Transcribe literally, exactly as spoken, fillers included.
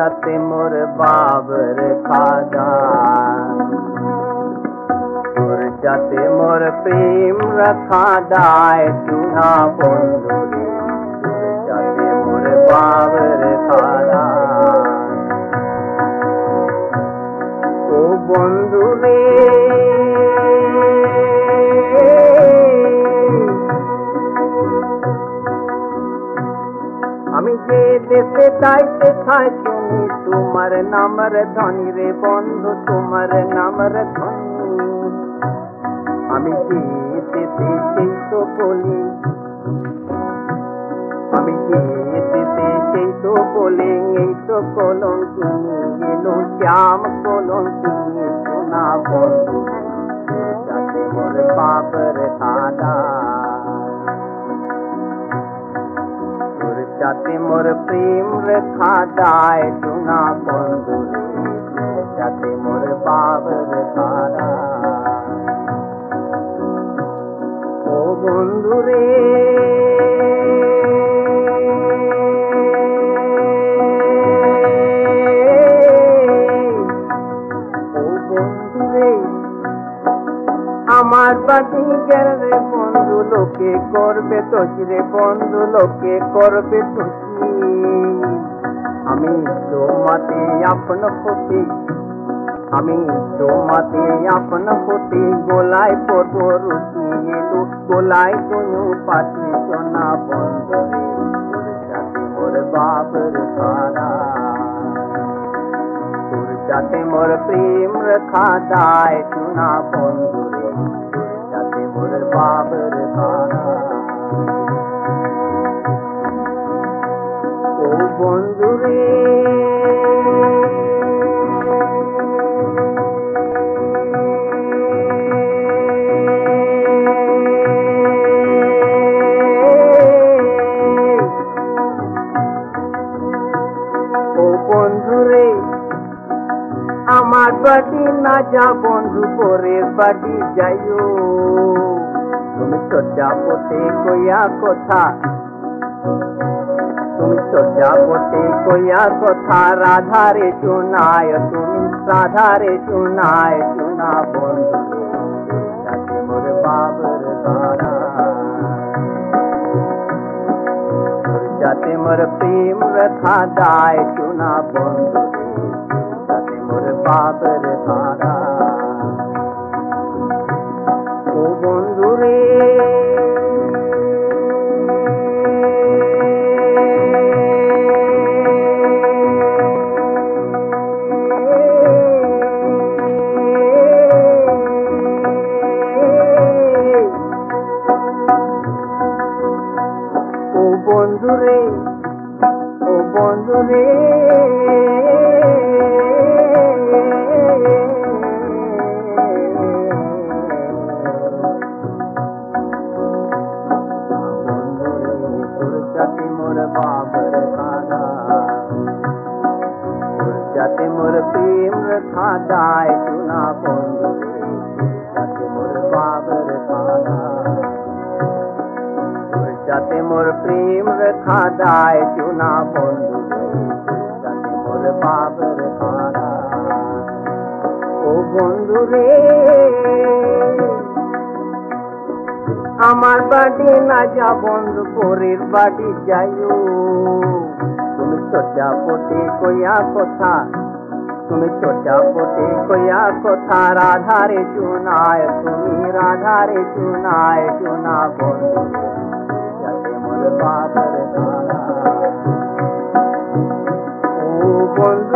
जाते मोर बाबर खादा सुर जाते मोर प्रेम रखा दाय चूना बंधु रे सुर जाते मोर बाबर खादा ओ बंधु रे আমি যে দেশে যাইতে চাই তুমি তোমার নামের ধনী রে বন্ধু তোমার নামের ধনী আমি যে দেশে সেই তো বলি আমি যে দেশে সেই তো বলি এই তো কলঙ্কিনী এলো শ্যাম কলঙ্কিনী সোনা বন্ধু যাতে মোর বাপের খাদা जाते मोर प्रेम रखा दाय सुना बंधु रे जाते मोर बाबर खादा ओ बंधु रे ओ बंधु रे আমার বাড়ি গেলে বন্ধু লোকে করবে তোষি রে বন্ধু লোকে করবে তোষি আমি তোমাতে আপন হতে আমি তোমাতে আপন হতে গোলায় পড়ব রুটি এলো গোলায় কোনো পাটি সোনা বন্ধু রে যাতে মোর বাবার খাদা তোর যাতে মোর প্রেম রখা দায় সোনা বন্ধু রে যাতে মোর বাবার খাদা ও বন্ধু রে ও বন্ধু রে আমার বাড়ি না যা বন্ধু পরের বাড়ি যাইও তুমি সজ্জা পথে কইয়া কথা তুমি সজ্জা পথে কইয়া কথা রাধারে শোনায় তুমি রাধারে শোনায় শোনা বন্ধু যাতে মোর বাবার খাদা যাতে মোর প্রেম রখা দায় শোনা বন্ধু যাতে মোর বাবার খাদা ও বন্ধু রে ও বন্ধু রে ও বন্ধু রে मोर बाबर खादा जाते मोर प्रेम रखा दाय सुना बंधु रे जाते मोर बाबर खादा जाते मोर प्रेम रखा दाय सुना बंधु रे जाते मोर बाबर खादा ओ बंधु रे আমার বাড়ি না যা বন্ধু পরের বাড়ি যাইও তুমি সজ্জা পথে কইয়া কথা তুমি সজ্জা পথে কইয়া কথা রাধারে শোনায় তুমি রাধারে শোনায় শোনা বন্ধু যাতে মোর বাবার খাদা ও বন্ধু